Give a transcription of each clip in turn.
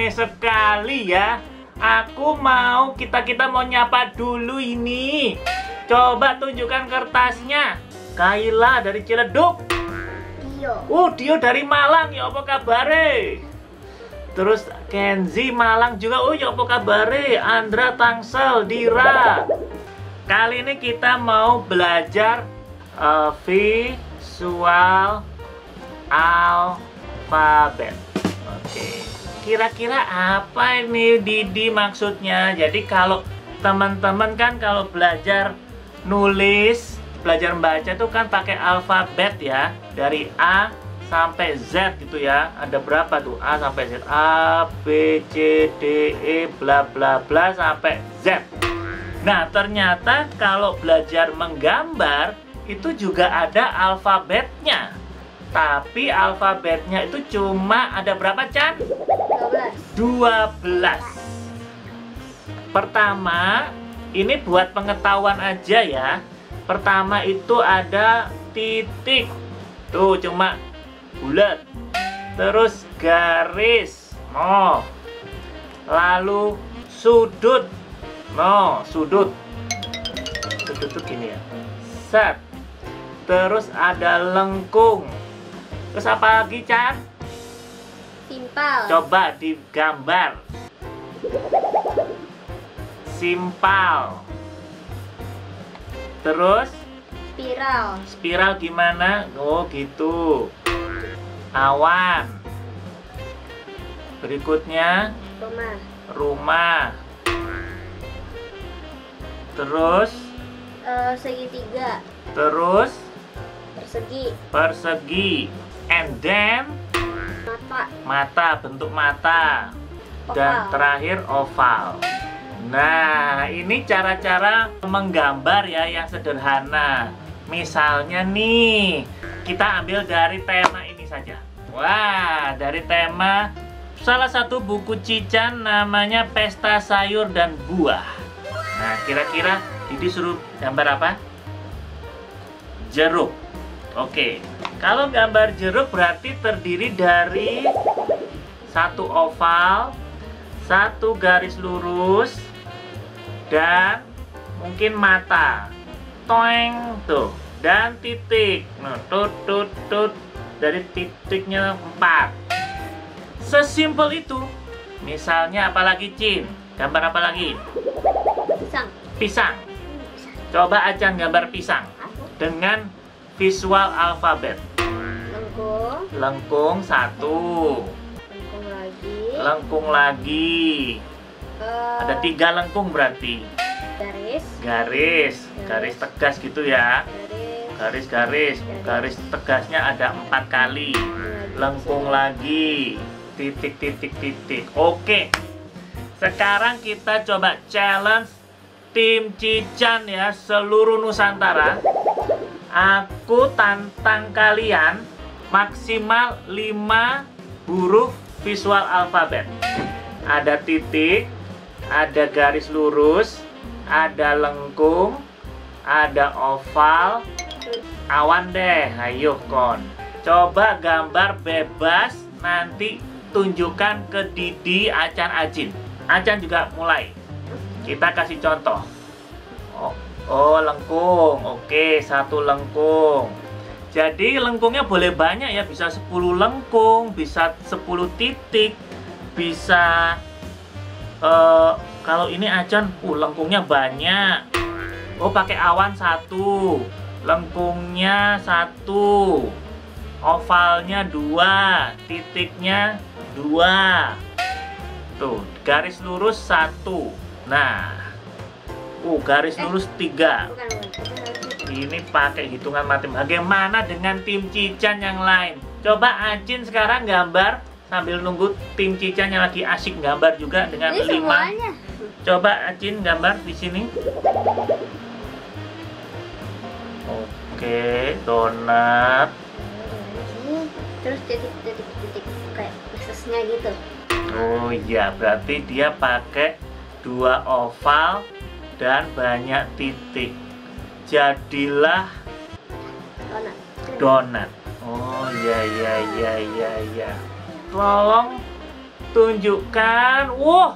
rame sekali ya. Aku mau kita mau nyapa dulu ini. Coba tunjukkan kertasnya. Kayla dari Ciledug. Dio dari Malang, ya apa kabare? Terus Kenzi Malang juga, ya apa kabare? Andra Tangsel, Dira. Kali ini kita mau belajar visual alfabet. Oke. Kira-kira apa ini Didi maksudnya? Jadi kalau teman-teman kan kalau belajar nulis, belajar membaca itu kan pakai alfabet ya, dari A sampai Z gitu ya. Ada berapa tuh? A sampai Z. A, B, C, D, E, bla bla bla sampai Z. Nah, ternyata kalau belajar menggambar itu juga ada alfabetnya. Tapi alfabetnya itu cuma ada berapa, Chan? 12. Pertama, ini buat pengetahuan aja ya. Pertama itu ada titik. Tuh cuma bulat. Terus garis. No. Lalu sudut. No, sudut. Sudut tuh gini ya. Set. Terus ada lengkung. Terus apa lagi, Chan? Simpal. Coba digambar. Simpal. Terus Spiral. spiral gimana? Oh gitu. Awan. Berikutnya rumah. Terus Segitiga. terus persegi. And then mata, bentuk mata. Dan Oval. terakhir oval. Nah, ini cara-cara menggambar ya yang sederhana. Misalnya nih, kita ambil dari tema ini saja. Wah, dari tema salah satu buku Cican namanya Pesta Sayur dan Buah. Nah, kira-kira Didi suruh gambar apa? Jeruk. Oke, kalau gambar jeruk berarti terdiri dari satu oval, satu garis lurus, dan mungkin mata. Toeng tuh, dan titik. Nah, tut. Dari titiknya 4. Sesimpel itu. Misalnya apalagi, Cin? Gambar apa lagi? Pisang. Coba Acan gambar pisang dengan visual alfabet. Lengkung 1. Lengkung lagi. Ada 3 lengkung berarti. Garis tegas gitu ya. Garis tegasnya ada 4 kali. Lengkung lagi. Titik. Oke. Sekarang kita coba challenge tim Cican ya, seluruh Nusantara. Aku tantang kalian maksimal 5 huruf visual alfabet. Ada titik, ada garis lurus, ada lengkung, ada oval, awan deh. Ayo kon, coba gambar bebas, nanti tunjukkan ke Didi, Acan, Ajin. Acan juga mulai. Kita kasih contoh. Oh, lengkung. Oke, 1 lengkung. Jadi lengkungnya boleh banyak ya, bisa 10 lengkung, bisa 10 titik, bisa kalau ini Acan, lengkungnya banyak. Oh, pakai awan 1, lengkungnya 1, ovalnya 2, titiknya 2. Tuh, garis lurus 1. Nah, garis lurus 3. Ini pakai hitungan matematika. Bagaimana dengan tim Cican yang lain? Coba Acin sekarang gambar sambil nunggu tim Cican yang lagi asik gambar juga dengan 5. Semuanya. Coba Acin gambar di sini. Oke, donat. Terus titik kayak mesesnya gitu. Oh iya, berarti dia pakai 2 oval dan banyak titik. Jadilah donat. Oh iya. Tolong Tunjukkan. Wow.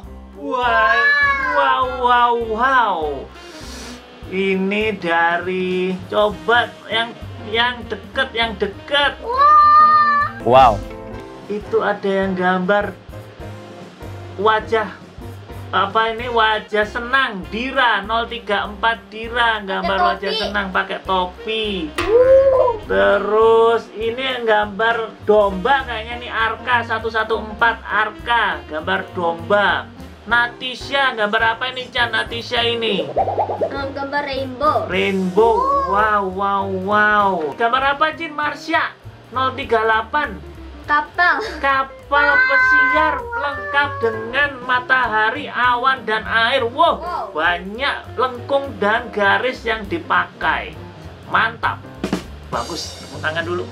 Wow. Ini dari, coba yang deket. Wow. Itu ada yang gambar wajah wajah senang Dira 034 Dira, gambar wajah senang pakai topi. Terus ini gambar domba, kayaknya nih Arka 114 Arka, gambar domba. Natisha, gambar apa ini Chan? Natisha ini Gambar rainbow. Wow. Gambar apa Jin? Marsha 038 kapal pesiar lengkap dengan matahari, awan, dan air. Wow. Banyak lengkung dan garis yang dipakai. Mantap. Bagus. Tepuk tangan dulu.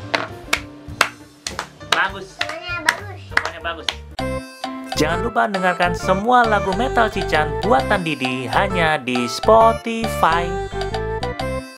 Bagus. Semuanya bagus. Jangan lupa dengarkan semua lagu Metal Cican buatan Didi hanya di Spotify.